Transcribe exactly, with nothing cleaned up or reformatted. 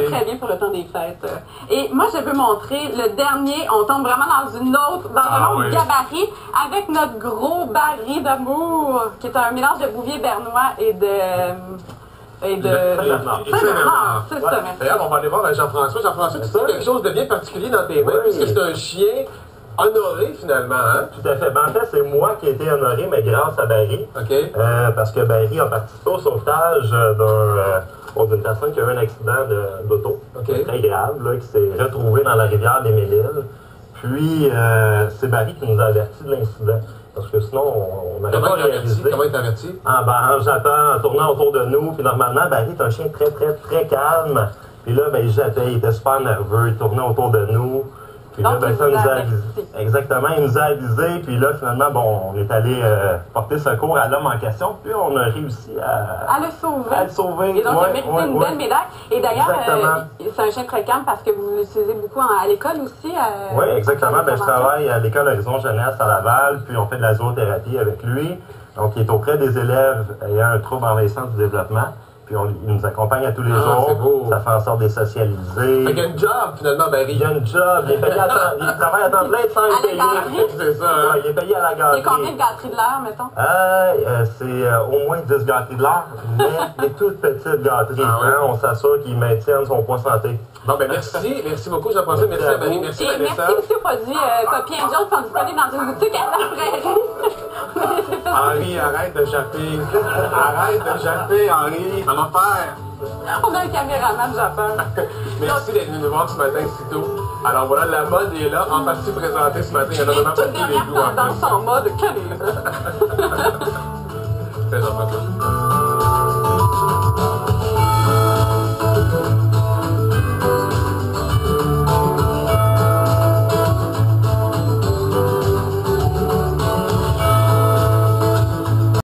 très bien pour le temps des fêtes. Et moi, je veux montrer le dernier. On tombe vraiment dans une autre, dans Ah, un autre oui. gabarit avec notre gros baril d'amour, qui est un mélange de bouvier bernois et de... Et de... Saint-Bernard. Saint-Bernard, c'est ça, merci. D'ailleurs, on va aller voir Jean-François. Jean-François, tu sais quelque chose de bien particulier dans tes mains, Oui. puisque c'est un chien honoré, finalement, hein? Tout à fait. Ben, en fait, c'est moi qui ai été honoré, mais grâce à Barry. OK. Euh, parce que Barry a participé au sauvetage euh, d'un, euh, bon, d'une personne qui a eu un accident de- d'auto, OK. très grave, là, qui s'est retrouvé dans la rivière des Mille-Îles. Puis, euh, c'est Barry qui nous a avertis de l'incident. Parce que sinon, on on n'aurait Comment pas il t'a averti? réalisé. Comment il t'a averti? En, ben, en jappant, en tournant autour de nous. Puis normalement, Barry est un chien très, très, très calme. Puis là, ben, il jappait, il était super nerveux, il tournait autour de nous. Puis là, Donc, ben, il ça vous nous a a averti. avisé. Exactement, il nous a avisé. Puis là, finalement, bon, on est allé euh, porter secours à l'homme en question. Puis on a réussi à, À le sauver. à le sauver. Et donc, il a Ouais, mérité ouais, une ouais. belle médaille. Et d'ailleurs, Exactement. euh, c'est un chien très calme parce que vous l'utilisez beaucoup en- à l'école aussi. euh, Oui, exactement. Ben, je en travaille à l'école Horizon Jeunesse à Laval, puis on fait de la zoothérapie avec lui. Donc, il est auprès des élèves ayant un trouble envahissant du développement. Puis on, il nous accompagne à tous les Ah, jours. c'est beau. Ça fait en sorte de les socialiser. Fait qu'il y a une job, finalement, Barry. Il a une job, il est payé à temps, il travaille à temps plein sans À être la payé. galerie? C'est ça, hein? Ouais, il est payé à la Il y galerie. a combien de gâteries de l'heure, mettons? Euh, euh, c'est euh, au moins dix gâteries de l'heure, mais des toutes petites gâteries. Ah ouais? Hein, on s'assure qu'il maintienne son poids santé. Bon, ben merci. Merci beaucoup, Jean-François. Merci à Barry. Merci, Et Vanessa. merci aussi aux produits euh, Poppy and Joe qui sont disponibles dans une boutique à la prairie. Henri, arrête de japper. Arrête de japper, Henri. Ça va faire. On a un caméraman japon. Merci d'être venu nous voir ce matin si tôt. Alors voilà, la mode est là, en partie présentée ce matin. Il y en a Et vraiment pour toute tous les dernière goûts. en tendance plus. en mode calibre. C'est Jean-François.